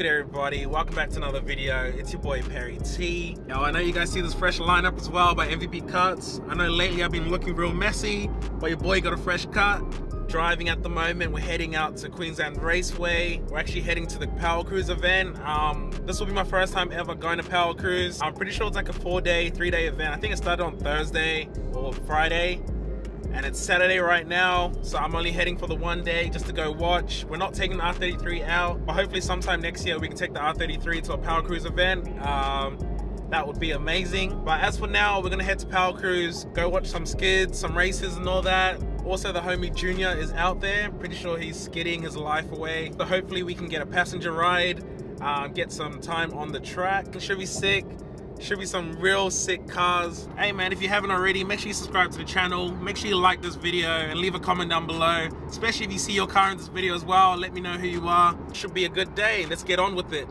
good, everybody? Welcome back to another video. It's your boy Perry T. Now I know you guys see this fresh lineup as well by MVP Cuts. I know lately I've been looking real messy, but your boy got a fresh cut. Driving at the moment, we're heading out to Queensland Raceway. We're actually heading to the Power Cruise event. This will be my first time ever going to Power Cruise. I'm pretty sure it's like a 4-day, 3-day event. I think it started on Thursday or Friday, and it's Saturday right now, so I'm only heading for the 1 day just to go watch. We're not taking the R33 out, but hopefully sometime next year we can take the R33 to a Power Cruise event. That would be amazing. But as for now, we're gonna head to Power Cruise, go watch some skids, some races and all that. Also, the homie Junior is out there. Pretty sure he's skidding his life away. So hopefully we can get a passenger ride, get some time on the track. It should be sick. Should be some real sick cars. Hey man, if you haven't already, make sure you subscribe to the channel. Make sure you like this video and leave a comment down below. Especially if you see your car in this video as well. Let me know who you are. Should be a good day. Let's get on with it.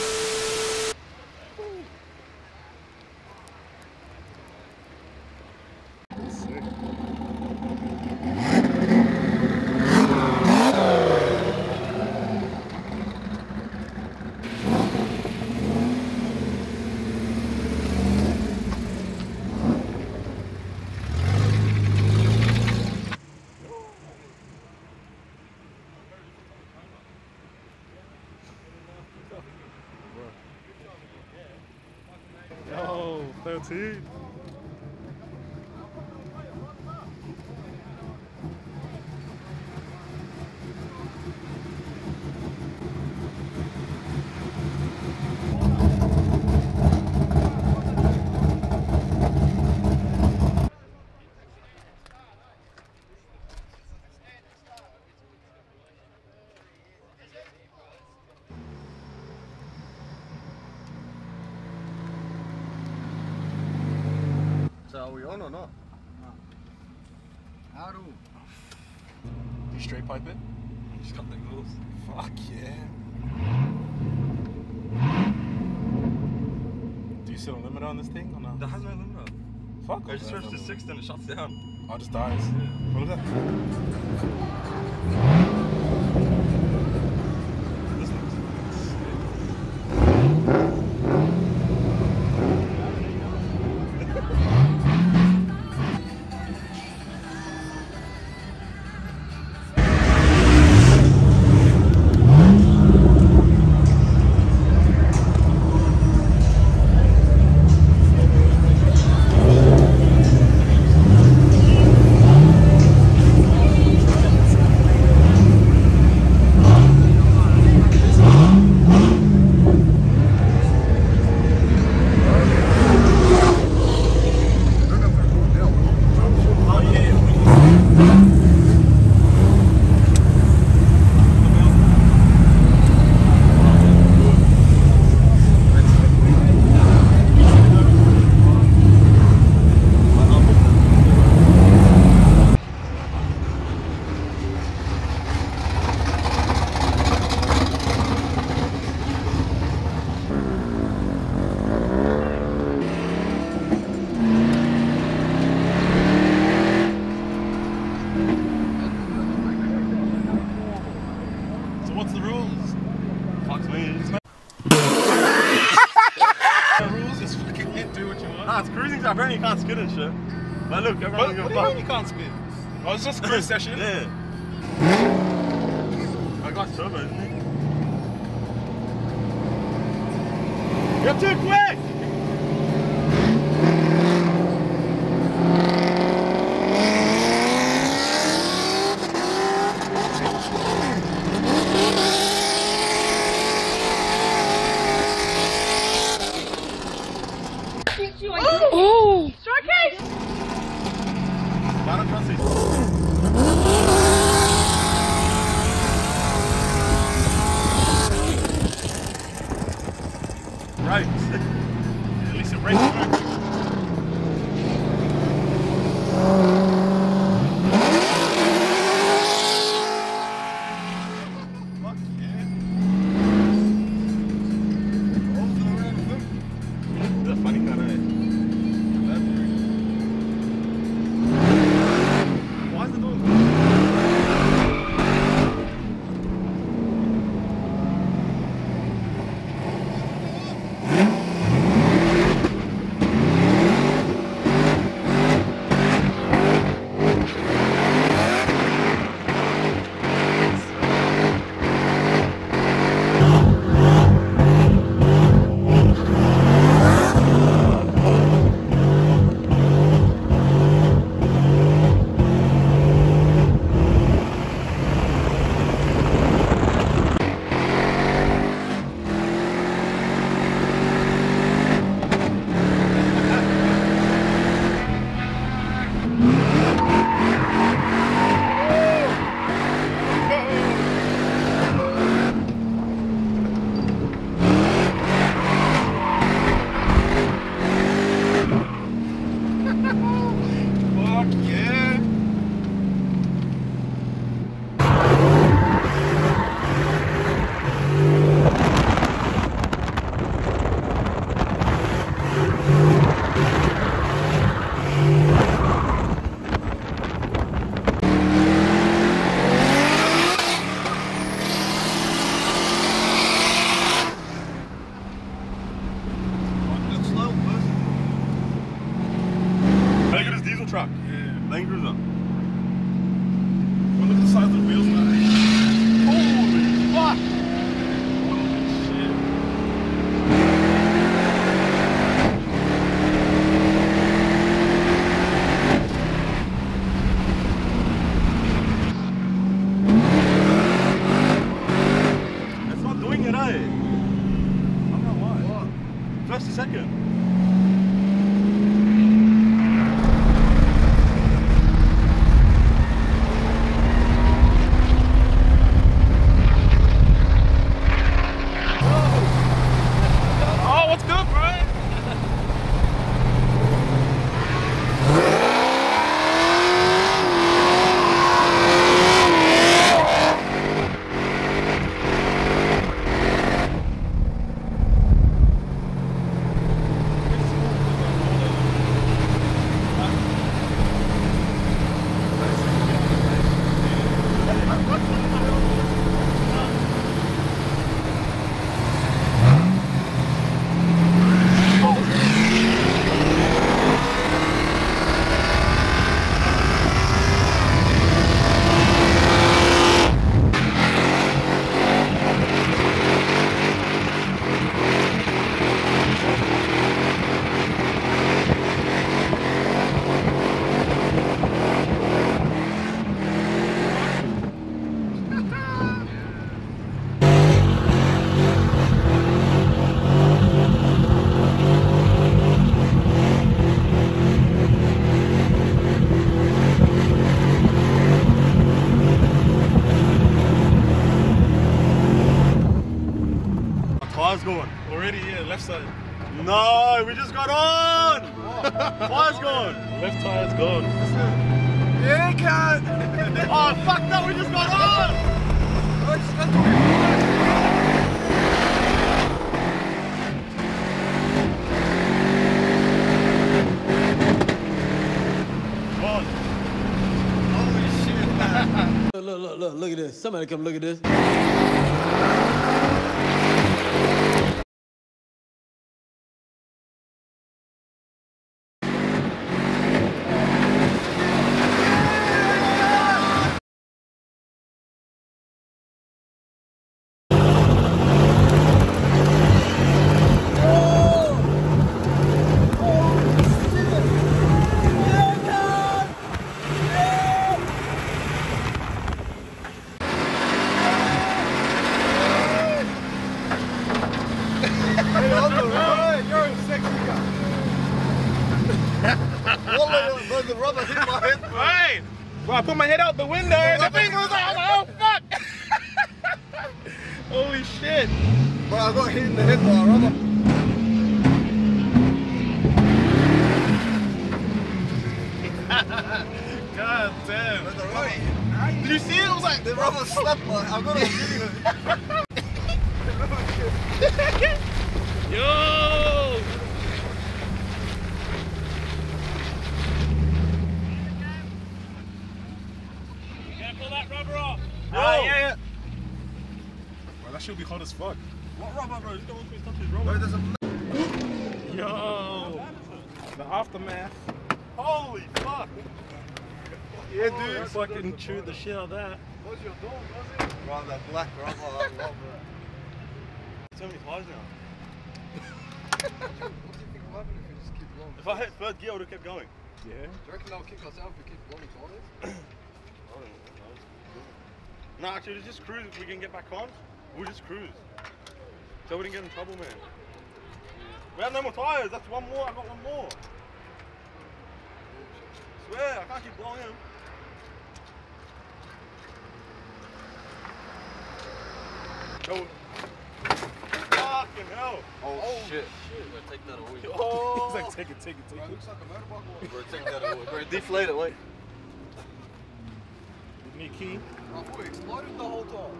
Yo, 13. So are we on or not? How do? Do you straight pipe it? Just cut the rules. Fuck yeah. Do you set a limit on this thing or no? That has no limit. Fuck. I just press the 6 and it shuts down. Oh, it just dies. Yeah. What is that? This looks what's the rules? Fuck me. The rules is fucking do what you want. Nah, it's cruising, so apparently you can't skid and shit. But look, everyone What do give you a mean fuck. you can't spin? Oh, it's just a cruise session. Yeah. I got turbo, isn't it? You're too quick! Oh! Showcase! Why don't trust it? Right. Tire's gone. Already, yeah, left side. No, we just got on! Tire's gone! Left tire's gone. Yeah, cat! Oh, fuck no, we just got on! Gone. Holy shit, man. Look at this. Somebody come look at this. The rubber hit my head, bro. Hey! Bro, I put my head out the window and the thing was like, oh fuck! Holy shit! Bro, I got hit in the head by a rubber. God damn. The rubber. Did you see it? It was like, The rubber slapped my. I got a video. yo! Pull that rubber off. Yeah. Bro, that should be hot as fuck. What rubber, bro? You don't want me to touch his rubber. Bro, there's a... Yo! The aftermath. Holy fuck! Yeah, dude. Fucking chewed the shit out of that. What's your dog, was it? Bro, that black rubber, I love it. So many tires now. What do you think will happen if we just keep blowing? If I hit third gear, I would have kept going. Yeah. Do you reckon they'll kick us out if we keep blowing tires? No, actually, let's just cruise. If we can get back on, we'll just cruise. So we didn't get in trouble, man. We have no more tires. That's one more. I got one more. Swear, I can't keep blowing him. Go. Fucking hell. Oh shit. Bro, take that away. Oh. He's like, take it. Bro, it looks like a motorbike. Bro, take that away. Bro, deflate it, wait. Give me a key. Bro, we exploded the whole time.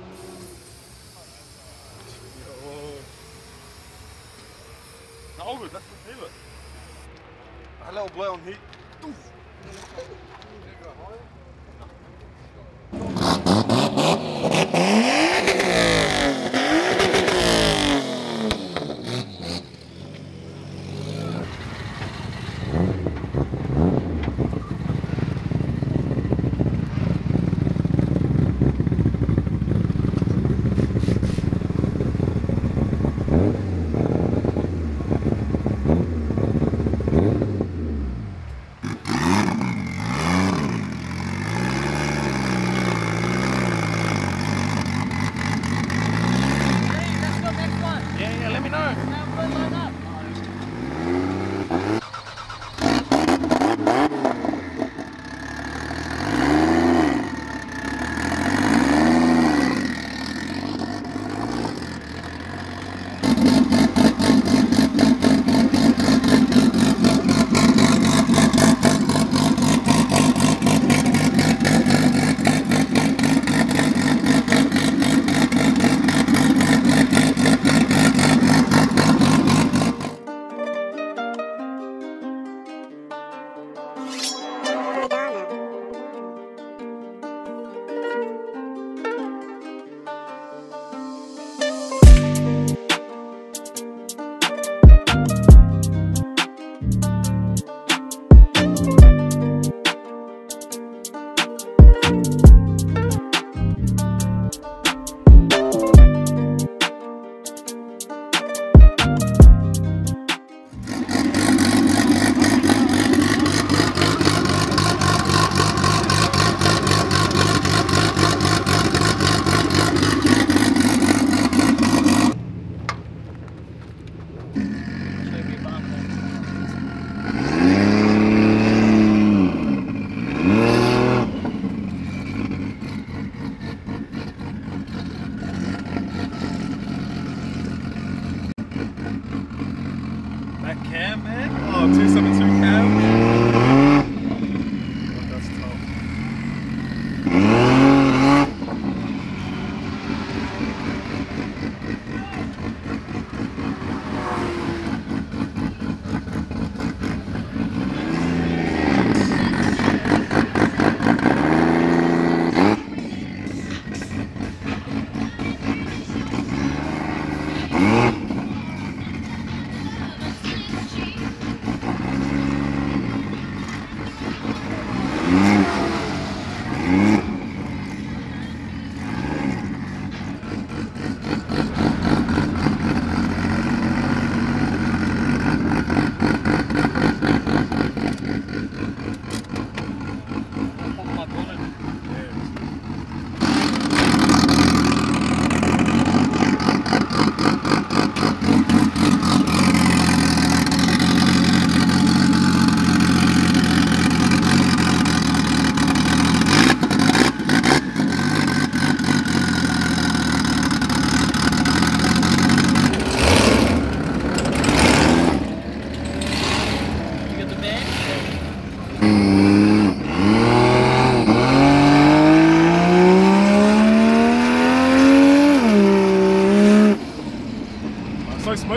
No, all good. Let's leave it. A little blow on heat.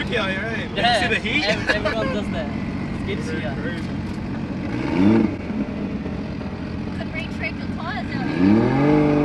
here, eh? Yeah, You see the heat? everyone does that. It's good here. Crazy. Could retread your tires out here.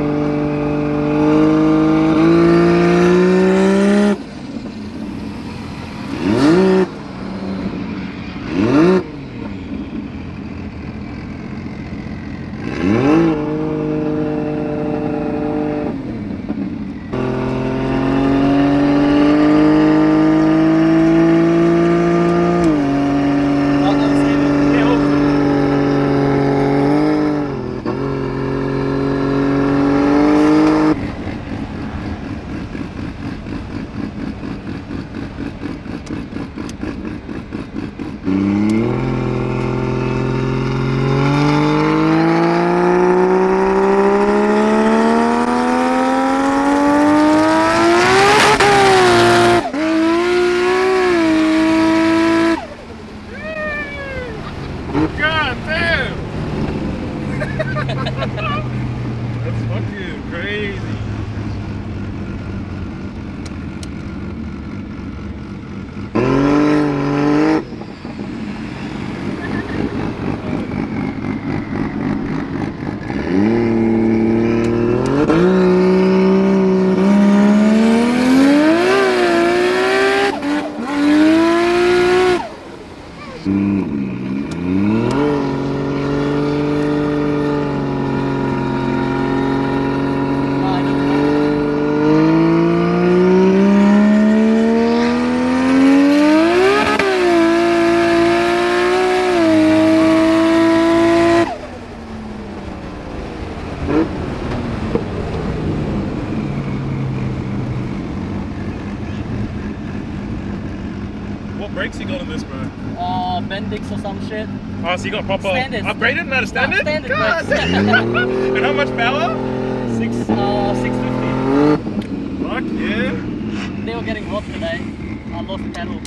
God damn! That's fucking crazy. What brakes you got on this, bro? Bendix or some shit. Oh, so you got proper Standard. upgraded, not a standard? Standard God brakes. damn. And how much power? 650. Fuck yeah. They were getting hot today. I lost the pedal.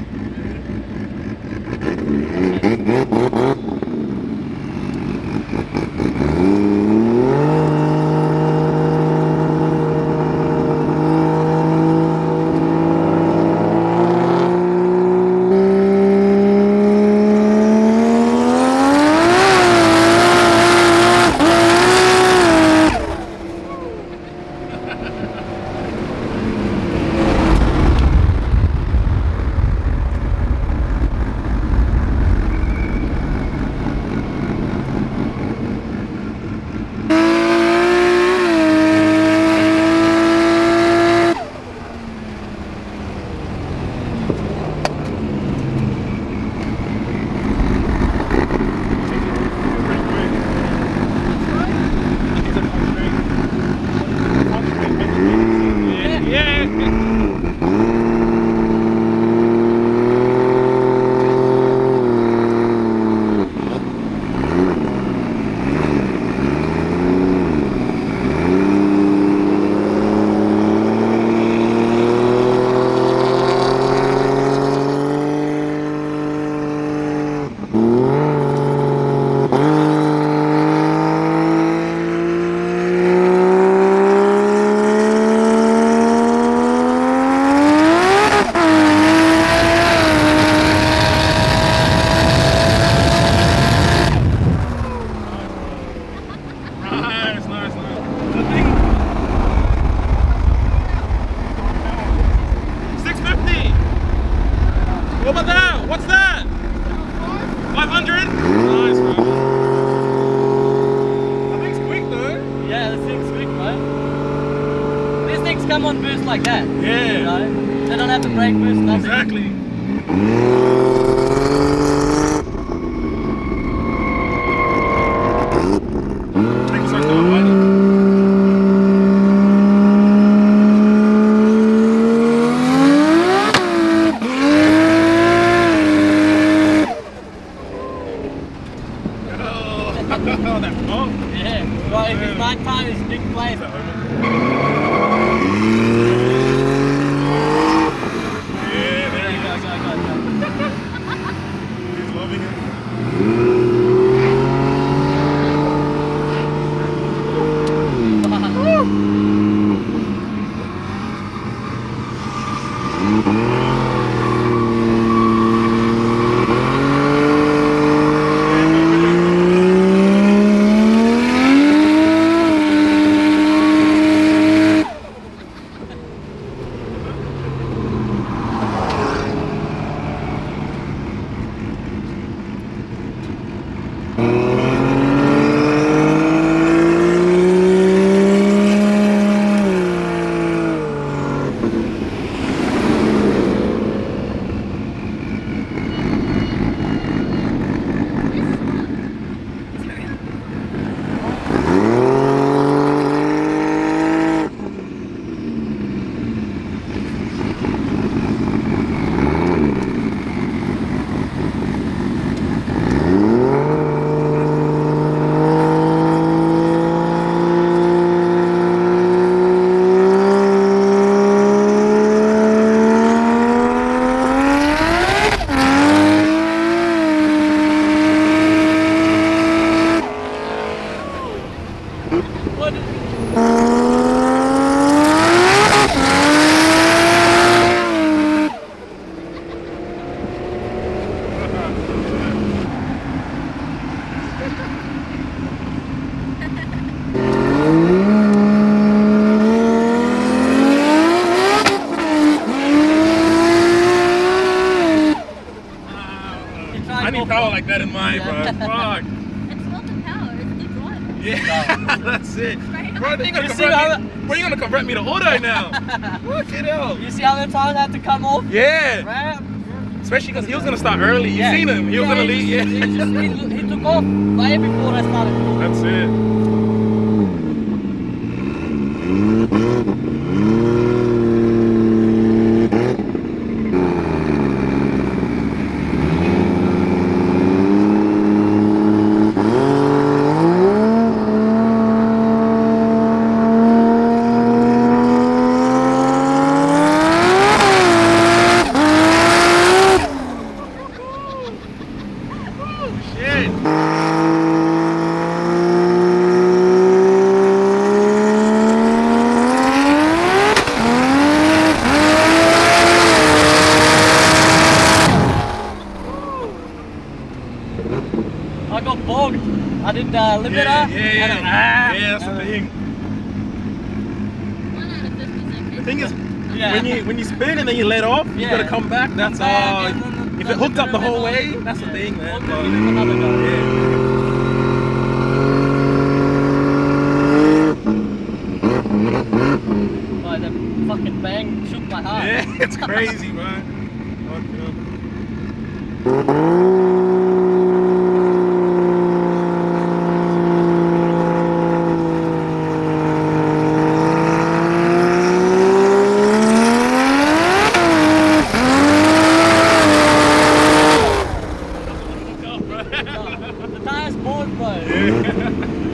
Come on boost like that. Yeah. You know? They don't have to brake boost, nothing. Exactly. Things start going wider. Oh, that pump. Yeah. Well, if it's night time, it's a big flame. Yeah, there you go. Go. power like that in mine, bro. Fuck. It's not the power, it's the driver. Yeah, that's it. Straight Bro, up. you're gonna You see convert me. Bro, you're gonna convert me to auto now. Fucking hell. You see how many times I had to come off? Yeah. Right? Especially because he was gonna start early. You Yeah. seen him? He was gonna leave. Yeah. He took off way before I started. That's it. I got bogged. I did limiter. Yeah, that's the thing. 1 out of 50 seconds. The thing is, Yeah. when you spin and then you let off, you Yeah. gotta come back. That's Come back all. and then- If it hooked up the whole way, that's the thing, man. Or But, give him another go. Like that fucking bang shook my heart. yeah, it's crazy, man. Fuck, you know. The tire's bored, bro.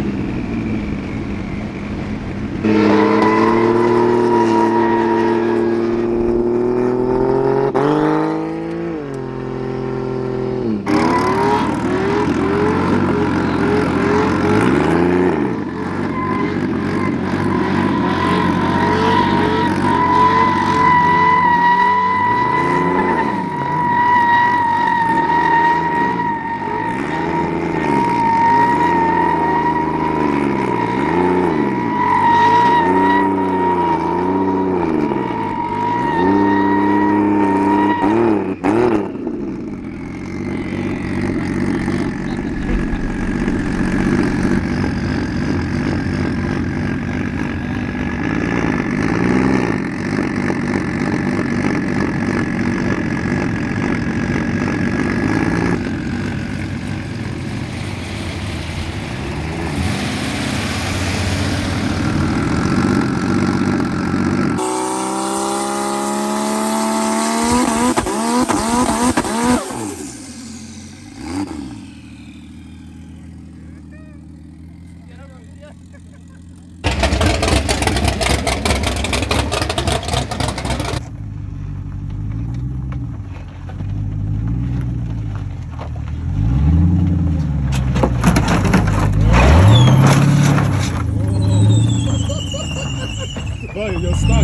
Boy, you're stuck.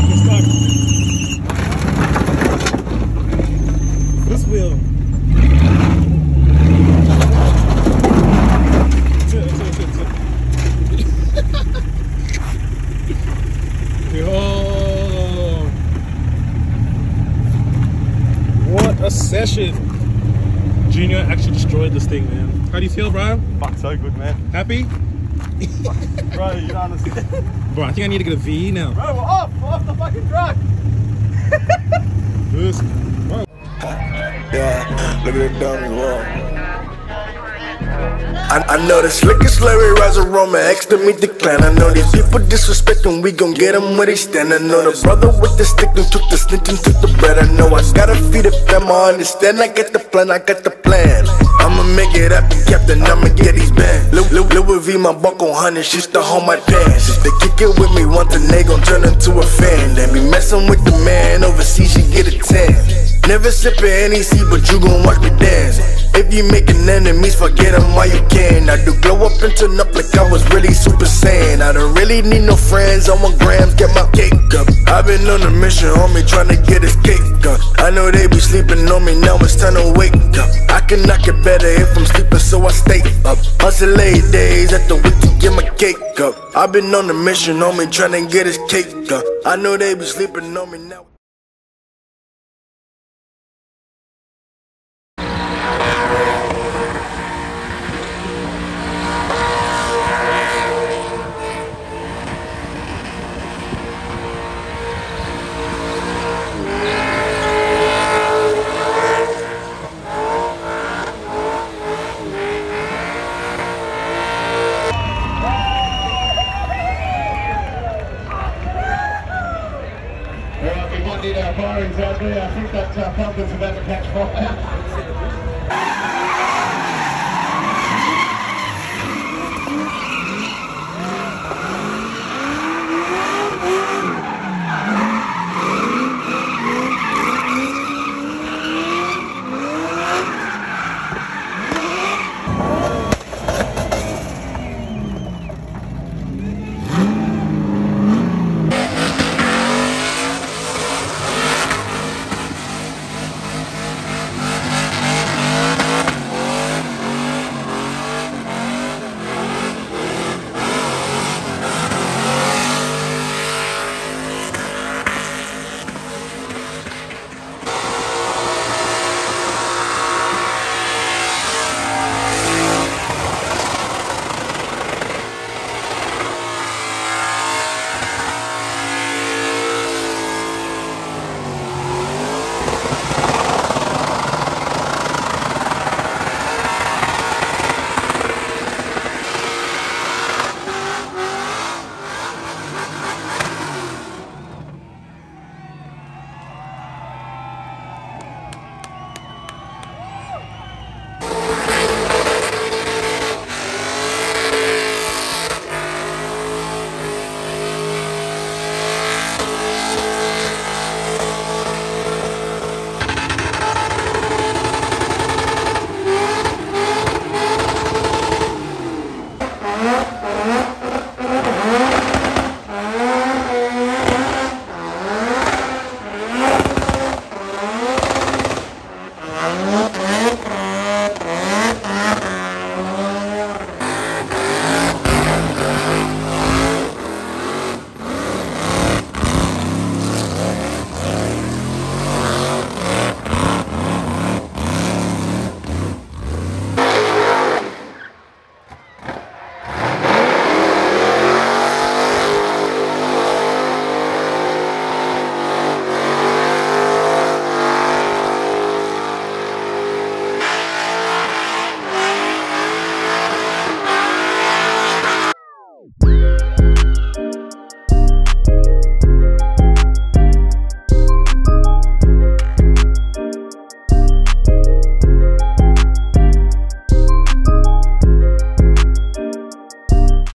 This wheel. Sit. Yo. What a session. Junior actually destroyed this thing, man. How do you feel, bro? Fuck, so good, man. Happy? Bro, you don't understand. Bro, I think I need to get a VE now. Bro, we're off the fucking truck. This, bro. Yeah, look at the dummy wall. I know the slickest Larry Rise aroma, X to meet the clan. I know these people disrespecting, we gon' get them where they stand. I know the brother with the stick and took the snitch and took the bread. I know I gotta feed the fam, I understand, I got the plan. I'ma make it happen, Captain, I'ma get these bands. Louis V, my buckle, honey, she's to hold my pants. If they kick it with me once, then they gon' turn into a fan. They be messing with the man, overseas she get a 10. Never sippin' NEC, but you gon' watch me dance. If you making enemies, forget them while you can. I do glow up and turn up like I was really Super Saiyan. I don't really need no friends, I want grams, get my cake up. I've been on a mission, homie, tryna get his cake up. I know they be sleeping on me, now it's time to wake up. I can knock it better if I'm sleeping, so I stay up. Hustle late days at the week to get my cake up. I've been on a mission, homie, tryna get his cake up. I know they be sleeping on me now. Need our firings out there. I think that pumpkin's about to catch fire.